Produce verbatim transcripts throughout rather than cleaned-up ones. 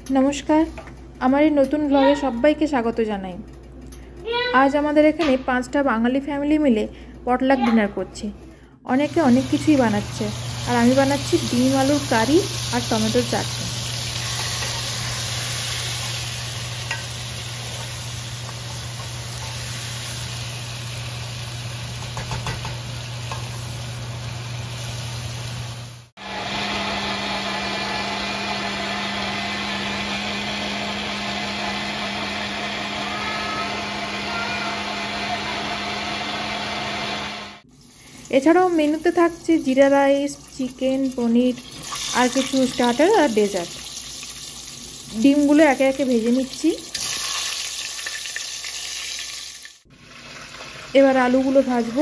নমস্কার, আমার এই নতুন ব্লগে সবাইকে স্বাগত জানাই। আজ আমাদের এখানে পাঁচটা বাঙালি ফ্যামিলি মিলে পটলাক ডিনার করছে। অনেকে অনেক কিছুই বানাচ্ছে, আর আমি বানাচ্ছি ডিম আলুর কারি আর টমেটোর চাটনি। এছাড়াও মেনুতে থাকছে জিরা রাইস, চিকেন, পনির আর কিছু স্টার্টার আর ডেজার্ট। ডিমগুলো একে একে ভেজে নিচ্ছি। এবার আলুগুলো ভাজবো।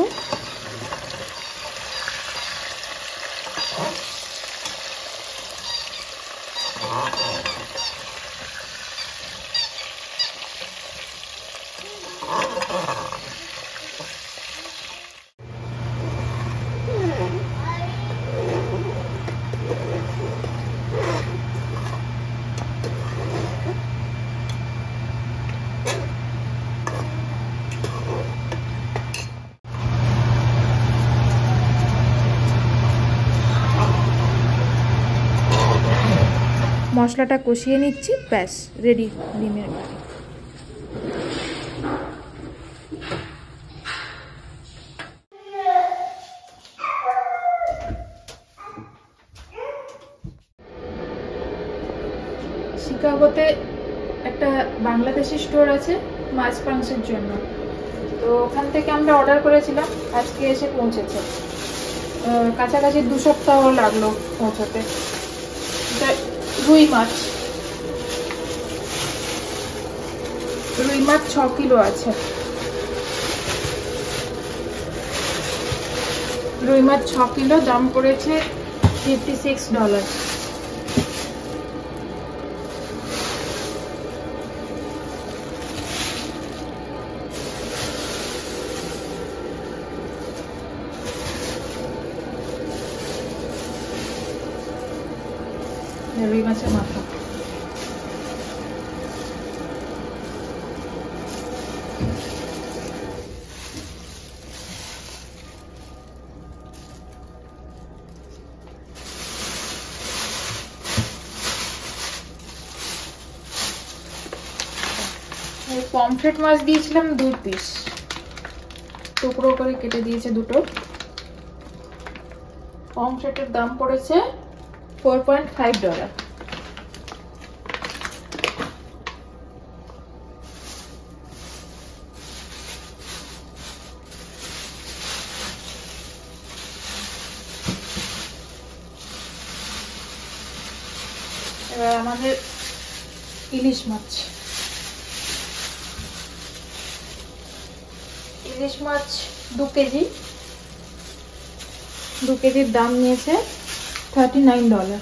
মশলাটা কষিয়ে নিচ্ছি, ব্যাস রেডি ডিমের কারি। শিকাগোতে একটা বাংলাদেশি স্টোর আছে মাছ মাংসের জন্য, তো ওখান থেকে আমরা অর্ডার করেছিলাম, আজকে এসে পৌঁছেছে। কাছাকাছি দু সপ্তাহ লাগলো পৌঁছতে। রুই মাছ রুই মাছ ছ কিলো আছে। রুই মাছ ছ কিলো, দাম পড়েছে ফিফটি সিক্স ডলার। রুই মাছের মাথা। পমফ্রেট মাছ দিয়েছিলাম দু পিস, টুকরো করে কেটে দিয়েছে দুটো। পমফ্রেটের দাম পড়েছে ফোর পয়েন্ট ফাইভ ডলার। এবার আমাদের ইলিশ মাছ। ইলিশ মাছ দু কেজি দু কেজির দাম নিয়েছে থার্টি নাইন ডলার।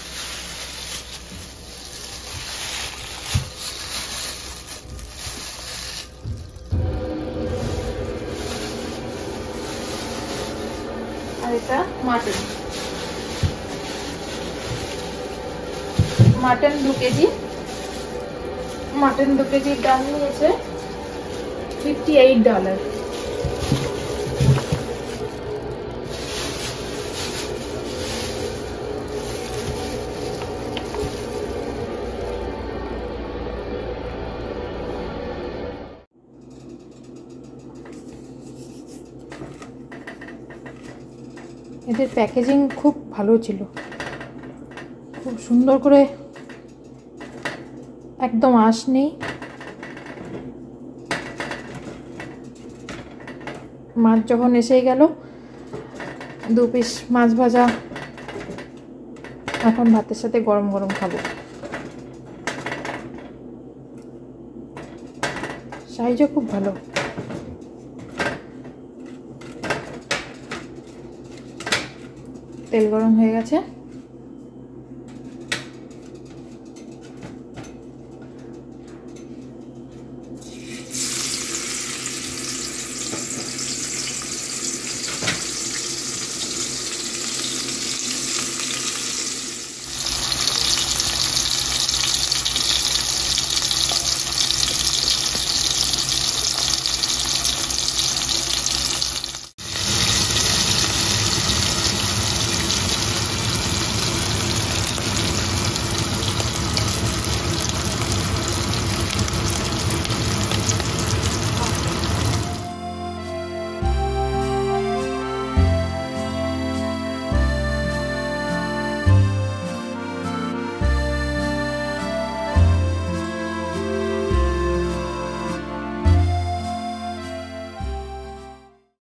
আর এটা মাটন। মাটন দু কেজি মাটন দু কেজির দাম নিয়েছে ফিফটি এইট ডলার। এদের প্যাকেজিং খুব ভালো ছিল, খুব সুন্দর করে, একদম আঁশ নেই। মাছ যখন এসে গেল, দু পিস মাছ ভাজা এখন ভাতের সাথে গরম গরম খাবো। সাইজও খুব ভালো। তেল গরম হয়ে গেছে।